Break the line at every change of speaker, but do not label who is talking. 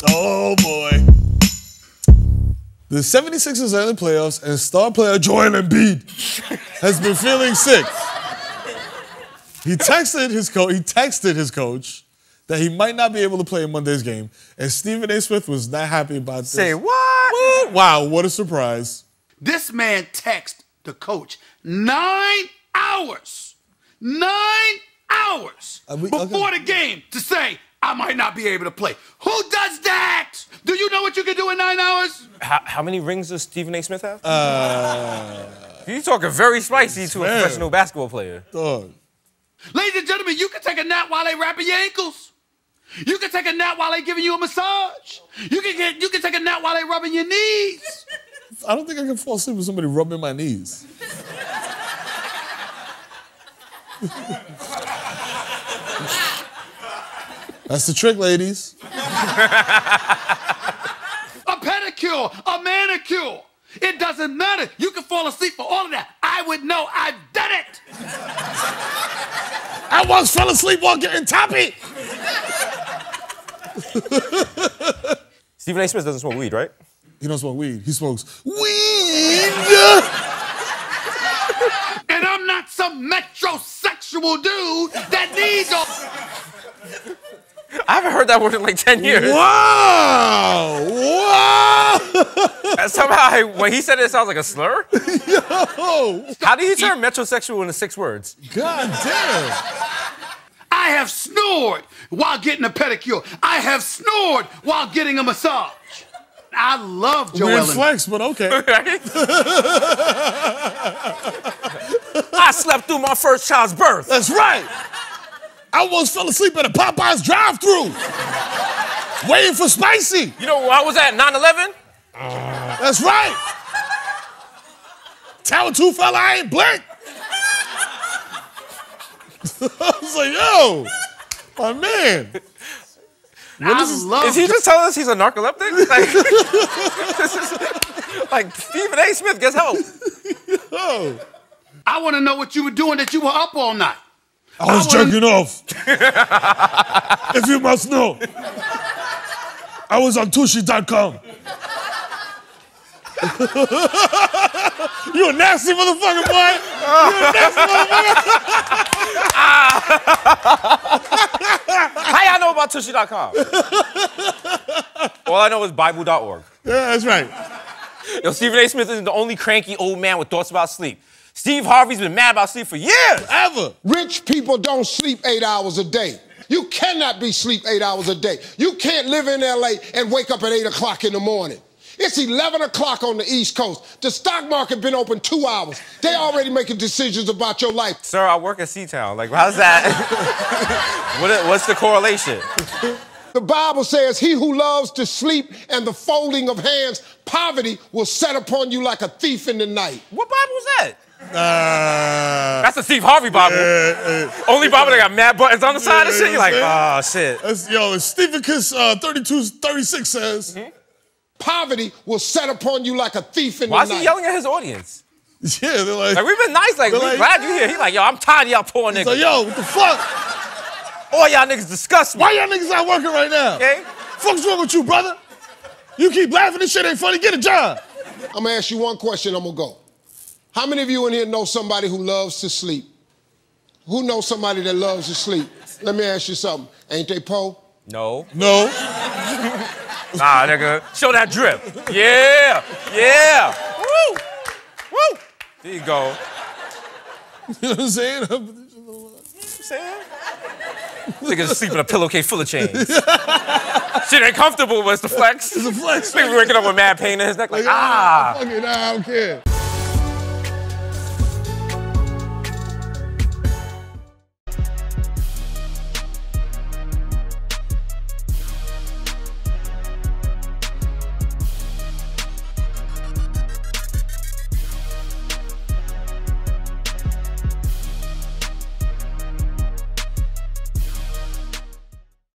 Oh, boy. The 76ers are in the playoffs, and star player Joel Embiid has been feeling sick. He texted his coach that he might not be able to play in Monday's game, and Stephen A. Smith was not happy about this.
Say what?
Wow, what a surprise.
This man texted the coach 9 hours. 9 hours before the game to say, I might not be able to play. Who does that? Do you know what you can do in 9 hours?
How many rings does Stephen A. Smith have? You're talking very spicy to a professional basketball player.
Dog.
Ladies and gentlemen, you can take a nap while they wrapping your ankles. You can take a nap while they giving you a massage. You can take a nap while they rubbing your knees.
I don't think I can fall asleep with somebody rubbing my knees. That's the trick, ladies.
A pedicure, a manicure. It doesn't matter. You can fall asleep for all of that. I would know. I've done it.
I once fell asleep while getting toppy.
Stephen A. Smith doesn't smoke weed, right?
He don't smoke weed. He smokes weed.
And I'm not some metrosexual dude that needs a...
I haven't heard that word in like 10 years.
Wow! Wow!
And somehow, when he said it, it sounds like a slur.
Yo!
How do you turn metrosexual into 6 words?
God damn!
I have snored while getting a pedicure. I have snored while getting a massage. I love Joel.
Weird flex, but okay.
I slept through my first child's birth.
That's right. I almost fell asleep at a Popeyes drive-thru, waiting for spicy.
You know where I was at, 9/11?
That's right. Tower 2 fella, I ain't blinked. I was like, yo, my man.
Is he just telling us he's a narcoleptic? Like Stephen A. Smith gets help.
Yo.
I want to know what you were doing that you were up all night.
I was jerking off. If you must know. I was on Tushy.com. You a nasty motherfucker, boy. You a nasty motherfucker.
How y'all know about Tushy.com? All I know is Bible.org.
Yeah, that's right.
Yo, Stephen A. Smith isn't the only cranky old man with thoughts about sleep. Steve Harvey's been mad about sleep for years.
Ever.
Rich people don't sleep 8 hours a day. You cannot be asleep 8 hours a day. You can't live in LA and wake up at 8 o'clock in the morning. It's 11 o'clock on the East Coast. The stock market been open 2 hours. They already making decisions about your life.
Sir, I work at Seatown. Like, how's that? What's the correlation?
The Bible says, he who loves to sleep and the folding of hands, poverty will set upon you like a thief in the night.
What Bible is that? That's the Steve Harvey Bible. Only Bible that got mad buttons on the side and shit. You're like, oh, shit.
Yo, Stevicus 32:36 says,
poverty will set upon you like a thief in the
Why
night.
is he yelling at his audience?
Yeah, they're like
we've been nice, like, we're glad you're here. He's like, yo, I'm tired of y'all poor niggas.
like, yo, what the fuck?
All y'all niggas disgust me.
Why y'all niggas not working right now?
Okay?
Fuck's wrong with you, brother? You keep laughing, this shit ain't funny, get a job.
I'm gonna ask you one question, I'm gonna go. How many of you in here know somebody who loves to sleep? Who knows somebody that loves to sleep? Let me ask you something. Ain't they po?
No.
No.
Nah, nigga. Show that drip. Yeah. Yeah. Woo. Woo. There you go.
You know what I'm saying?
Niggas sleep in a pillowcase full of chains. Shit ain't comfortable, but it's the flex.
It's a flex.
Niggas waking up with mad pain in his neck, like,
Fuck it, nah, I don't care.